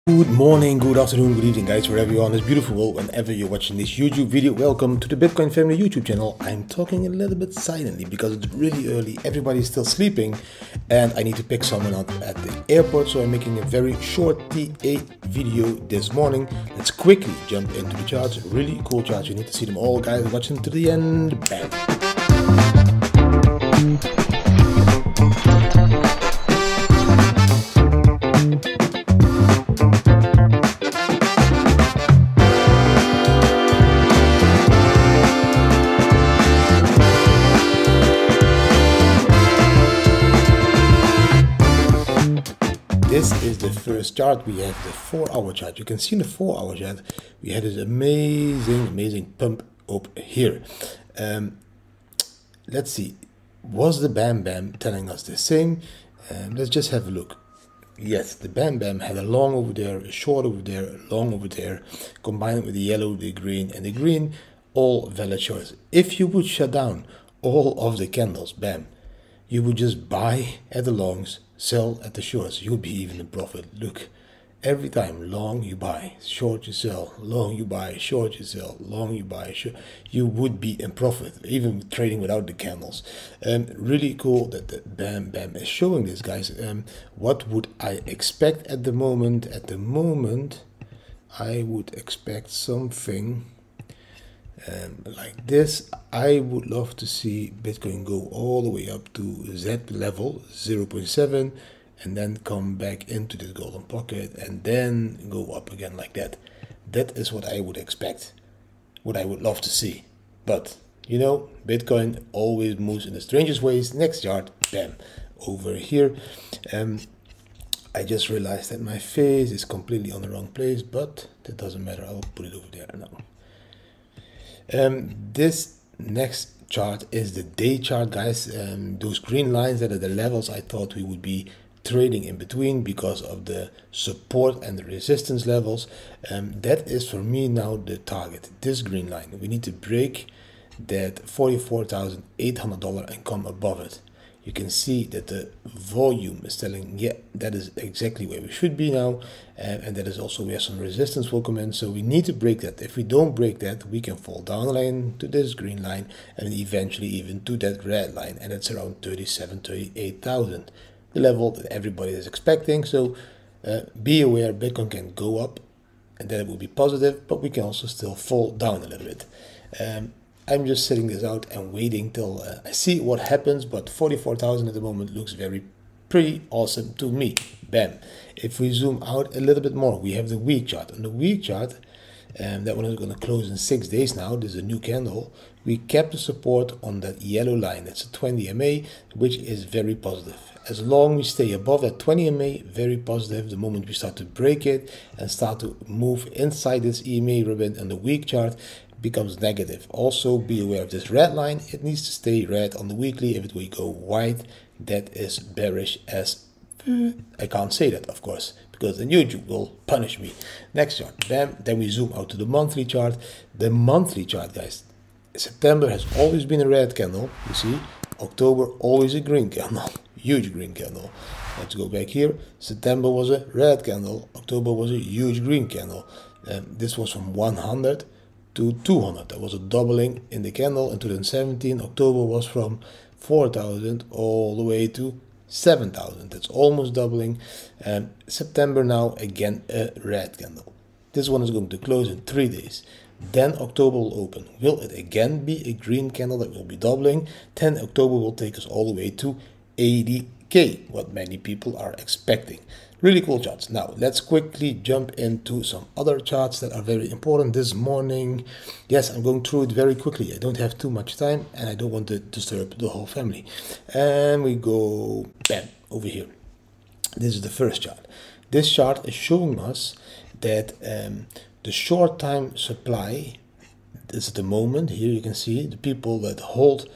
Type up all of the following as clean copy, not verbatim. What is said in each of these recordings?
Good morning, good afternoon, good evening guys, wherever you are in this beautiful world, whenever you're watching this YouTube video. Welcome to the Bitcoin Family YouTube channel. I'm talking a little bit silently because it's really early, everybody's still sleeping and I need to pick someone up at the airport, so I'm making a very short TA video this morning. Let's quickly jump into the charts. Really cool charts, you need to see them all guys, watch them to the end. Bam! This is the first chart. We have the 4-hour chart. You can see in the 4-hour chart we had this amazing pump up here. Let's see, was the Bam Bam telling us the same? Let's just have a look. Yes, the Bam Bam had a long over there, a short over there, a long over there, combined with the yellow, the green, and the green, all valid shorts. If you would shut down all of the candles, bam, you would just buy at the longs, sell at the shorts. You'll be even in profit. Look, every time long you buy, short you sell, long you buy, short you sell, long you buy, short, you would be in profit, even trading without the candles. Really cool that the Bam Bam is showing this, guys. What would I expect at the moment? At the moment, I would expect something like this. I would love to see Bitcoin go all the way up to Z level 0.7 and then come back into this golden pocket and then go up again like that. That is what I would expect, what I would love to see. But you know, Bitcoin always moves in the strangest ways. Next chart, bam, over here. I just realized that my face is completely on the wrong place, but that doesn't matter. I'll put it over there now. This next chart is the day chart, guys. Those green lines that are the levels I thought we would be trading in between because of the support and the resistance levels. That is for me now the target, this green line. We need to break that $44,800 and come above it. You can see that the volume is telling, yeah, that is exactly where we should be now, and that is also where some resistance will come in. So we need to break that. If we don't break that, we can fall down the line to this green line and eventually even to that red line, and it's around 38,000, the level that everybody is expecting. So be aware, Bitcoin can go up and then it will be positive, but we can also still fall down a little bit. I'm just sitting this out and waiting till I see what happens, but 44,000 at the moment looks pretty awesome to me. Bam. If we zoom out a little bit more, we have the week chart. On the week chart, that one is going to close in 6 days now. This is a new candle. We kept the support on that yellow line. That's a 20 MA, which is very positive. As long as we stay above that 20 MA, very positive. The moment we start to break it and start to move inside this EMA ribbon on the week chart, becomes negative. Also be aware of this red line. It needs to stay red on the weekly. If it will go white, that is bearish as I can't say that, of course, because then YouTube will punish me. Next chart, bam. Then we zoom out to the monthly chart. The monthly chart, guys, September has always been a red candle, you see. October always a green candle, huge green candle. Let's go back here. September was a red candle, October was a huge green candle. This was from 100 to 200. There was a doubling in the candle in 2017. October was from 4,000 all the way to 7,000. That's almost doubling. September now again a red candle. This one is going to close in 3 days. Then October will open. Will it again be a green candle that will be doubling? 10 October will take us all the way to 80K, what many people are expecting. Really cool charts. Now let's quickly jump into some other charts that are very important this morning. Yes, I'm going through it very quickly. I don't have too much time and I don't want to disturb the whole family. And we go bam over here. This is the first chart. This chart is showing us that the short time supply, this is the moment. Here you can see the people that held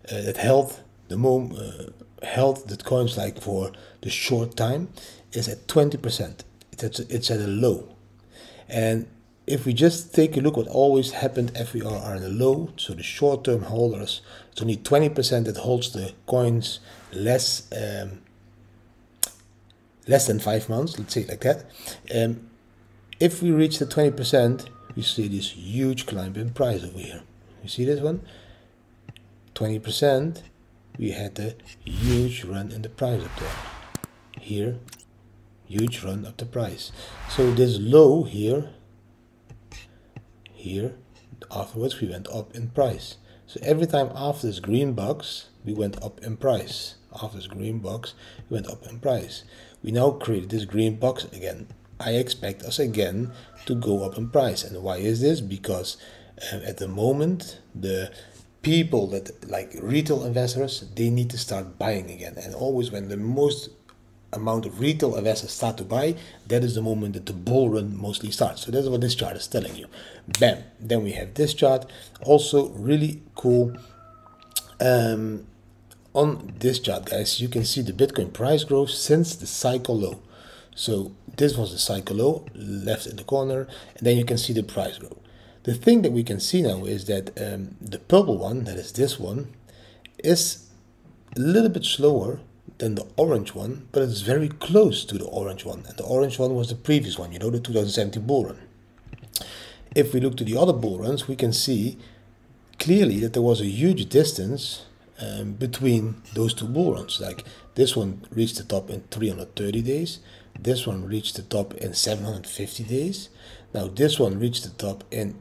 the coins like for the short time is at 20%. It's at a low. And if we just take a look what always happened if we are in a low, so the short-term holders, it's only 20% that holds the coins less than 5 months, let's say it like that. If we reach the 20%, we see this huge climb in price over here. You see this one? 20%, we had a huge run in the price up there. Here, huge run up the price. So this low here, afterwards we went up in price. So every time after this green box, we went up in price. After this green box, we went up in price. We now created this green box again. I expect us again to go up in price. And why is this? Because at the moment, the people that like retail investors, they need to start buying again. And always when the most amount of retail investors start to buy, that is the moment that the bull run mostly starts. So that's what this chart is telling you. Bam. Then we have this chart, also really cool. On this chart, guys, you can see the Bitcoin price growth since the cycle low. So this was the cycle low, left in the corner, and then you can see the price growth. The thing that we can see now is that the purple one, that is this one, is a little bit slower than the orange one, but it's very close to the orange one. And the orange one was the previous one, you know, the 2017 bull run. If we look to the other bull runs, we can see clearly that there was a huge distance between those two bull runs. Like this one reached the top in 330 days. This one reached the top in 750 days. Now this one reached the top in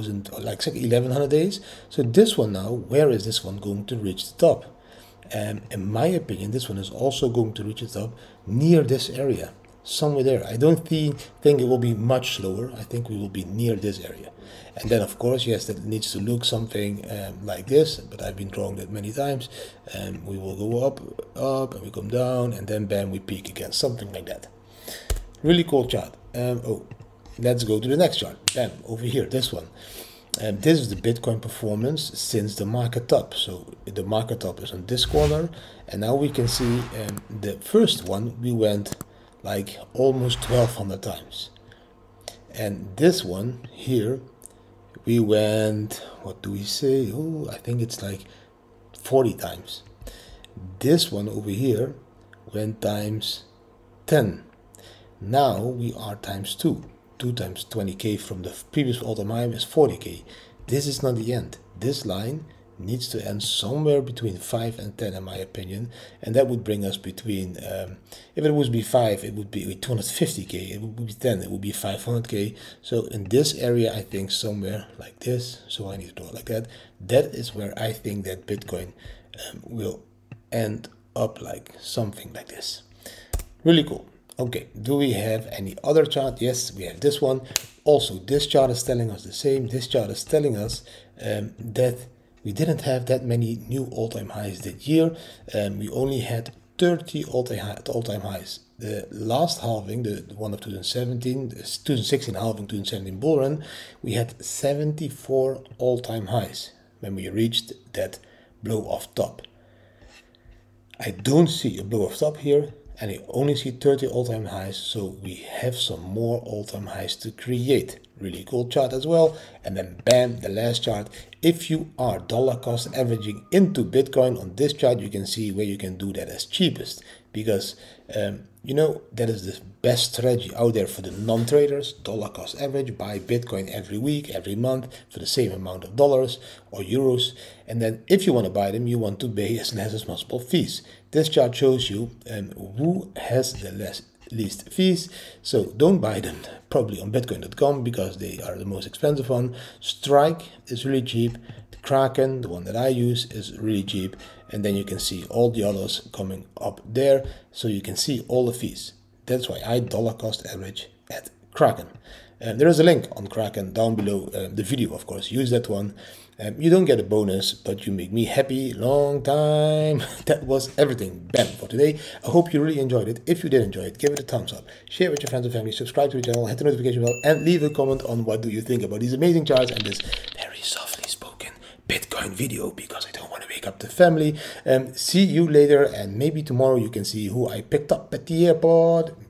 1100 days. So this one now, where is this one going to reach the top? In my opinion, this one is also going to reach the top near this area, somewhere there. I don't think it will be much slower. I think we will be near this area. And then of course, yes, that needs to look something like this, but I've been drawing that many times. We will go up, and we come down, and then bam, we peak again, something like that. Really cool chart. Let's go to the next chart. Bam, over here, this one. This is the Bitcoin performance since the market top. So the market top is on this corner, and now we can see the first one we went like almost 1200 times, and this one here we went, what do we say? Oh, I think it's like 40 times. This one over here went times 10. Now we are times 2. 2 times 20k from the previous all-time high is 40k. This is not the end. This line needs to end somewhere between 5 and 10 in my opinion, and that would bring us between, if it would be 5, it would be 250k, it would be 10, it would be 500k. So in this area, I think somewhere like this, so I need to draw it like that. That is where I think that Bitcoin will end up, like something like this. Really cool. Okay, do we have any other chart? Yes, we have this one. Also, this chart is telling us the same. This chart is telling us that we didn't have that many new all-time highs that year. We only had 30 all-time highs. The last halving, the one of 2017, the 2016 halving, 2017 bull run, we had 74 all-time highs when we reached that blow off top. I don't see a blow off top here, and I only see 30 all-time highs, so we have some more all-time highs to create. Really cool chart as well. And then bam, the last chart. If you are dollar cost averaging into Bitcoin on this chart, you can see where you can do that as cheapest, because you know, that is the best strategy out there for the non-traders. Dollar cost average, buy Bitcoin every week, every month for the same amount of dollars or euros. And then if you want to buy them, you want to pay as less as possible fees. This chart shows you who has the least fees. So don't buy them probably on bitcoin.com because they are the most expensive one. Strike is really cheap. The Kraken, the one that I use, is really cheap. And then you can see all the others coming up there, so you can see all the fees. That's why I dollar cost average at Kraken. There is a link on Kraken down below the video, of course. Use that one. You don't get a bonus, but you make me happy long time. That was everything, bam, for today. I hope you really enjoyed it. If you did enjoy it, give it a thumbs up. Share with your friends and family. Subscribe to the channel. Hit the notification bell. And leave a comment on what do you think about these amazing charts and this very softly spoken Bitcoin video, because I don't want to wake up the family. See you later, and maybe tomorrow you can see who I picked up at the airport.